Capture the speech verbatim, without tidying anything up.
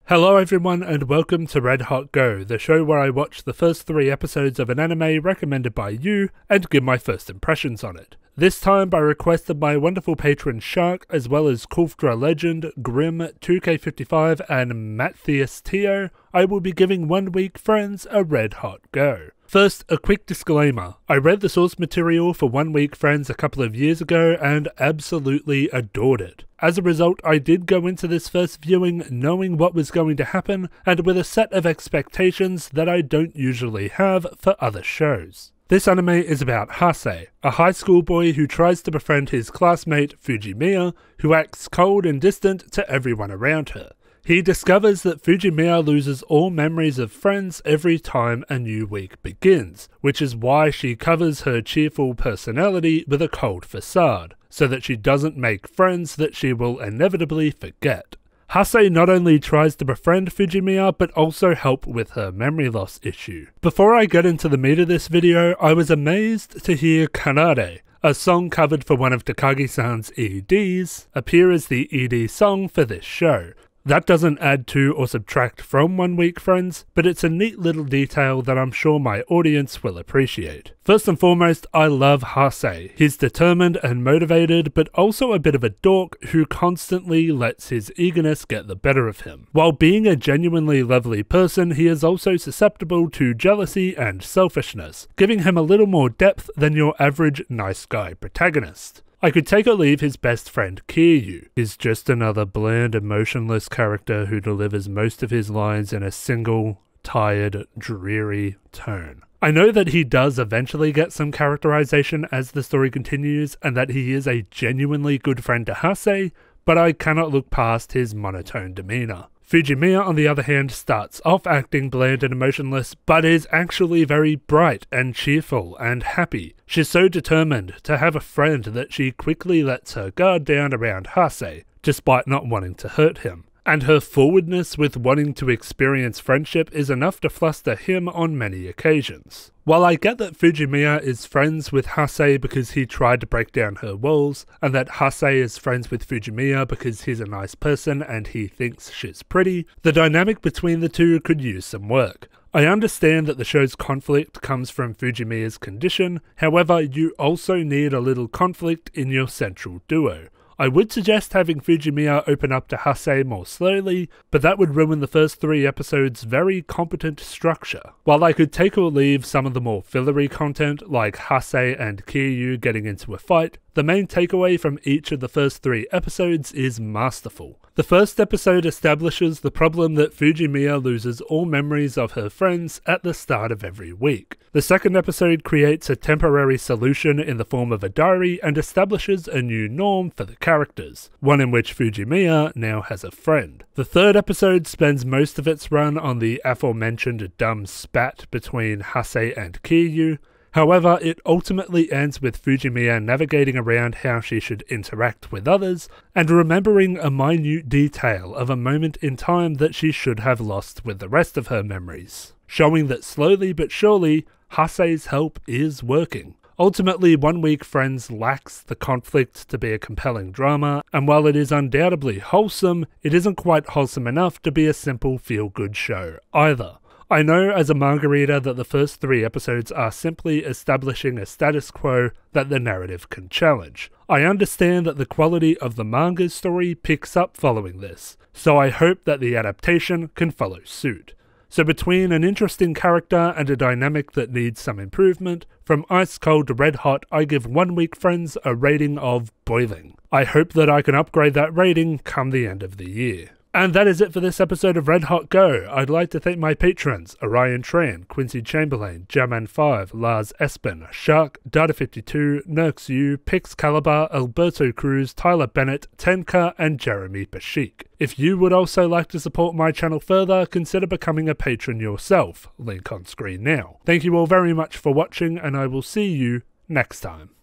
Hello everyone and welcome to Red Hot Go, the show where I watch the first three episodes of an anime recommended by you and give my first impressions on it. This time by request of my wonderful patron Shark, as well as Kulfdra Legend, Grim, two K fifty-five and Matthias Teo, I will be giving One Week Friends a Red Hot Go. First, a quick disclaimer. I read the source material for One Week Friends a couple of years ago and absolutely adored it. As a result, I did go into this first viewing knowing what was going to happen and with a set of expectations that I don't usually have for other shows. This anime is about Hase, a high school boy who tries to befriend his classmate Fujimiya, who acts cold and distant to everyone around her. He discovers that Fujimiya loses all memories of friends every time a new week begins, which is why she covers her cheerful personality with a cold facade, so that she doesn't make friends that she will inevitably forget. Hase not only tries to befriend Fujimiya, but also help with her memory loss issue. Before I get into the meat of this video, I was amazed to hear Kanare, a song covered for one of Takagi-san's E Ds, appear as the E D song for this show. That doesn't add to or subtract from One Week Friends, but it's a neat little detail that I'm sure my audience will appreciate. First and foremost, I love Hase. He's determined and motivated, but also a bit of a dork who constantly lets his eagerness get the better of him. While being a genuinely lovely person, he is also susceptible to jealousy and selfishness, giving him a little more depth than your average nice guy protagonist. I could take or leave his best friend Kiryu. He's just another bland, emotionless character who delivers most of his lines in a single, tired, dreary tone. I know that he does eventually get some characterization as the story continues, and that he is a genuinely good friend to Hase, but I cannot look past his monotone demeanor. Fujimiya, on the other hand, starts off acting bland and emotionless, but is actually very bright and cheerful and happy. She's so determined to have a friend that she quickly lets her guard down around Hase, despite not wanting to hurt him. And her forwardness with wanting to experience friendship is enough to fluster him on many occasions. While I get that Fujimiya is friends with Hase because he tried to break down her walls, and that Hase is friends with Fujimiya because he's a nice person and he thinks she's pretty, the dynamic between the two could use some work. I understand that the show's conflict comes from Fujimiya's condition, however, you also need a little conflict in your central duo. I would suggest having Fujimiya open up to Hase more slowly, but that would ruin the first three episodes' very competent structure. While I could take or leave some of the more fillery content, like Hase and Kiryu getting into a fight, the main takeaway from each of the first three episodes is masterful. The first episode establishes the problem that Fujimiya loses all memories of her friends at the start of every week. The second episode creates a temporary solution in the form of a diary and establishes a new norm for the characters, one in which Fujimiya now has a friend. The third episode spends most of its run on the aforementioned dumb spat between Hase and Kiryu. However, it ultimately ends with Fujimiya navigating around how she should interact with others, and remembering a minute detail of a moment in time that she should have lost with the rest of her memories, showing that slowly but surely, Hase's help is working. Ultimately, One Week Friends lacks the conflict to be a compelling drama, and while it is undoubtedly wholesome, it isn't quite wholesome enough to be a simple feel-good show either. I know as a manga reader that the first three episodes are simply establishing a status quo that the narrative can challenge. I understand that the quality of the manga's story picks up following this, so I hope that the adaptation can follow suit. So between an interesting character and a dynamic that needs some improvement, from ice cold to red hot, I give One Week Friends a rating of boiling. I hope that I can upgrade that rating come the end of the year. And that is it for this episode of Red Hot Go. I'd like to thank my patrons, Orion Tran, Quincy Chamberlain, Jaman five, Lars Espen, Shark, Data fifty-two, Nerks U, Pix Caliber, Alberto Cruz, Tyler Bennett, Tenka, and Jeremy Bashik. If you would also like to support my channel further, consider becoming a patron yourself. Link on screen now. Thank you all very much for watching, and I will see you next time.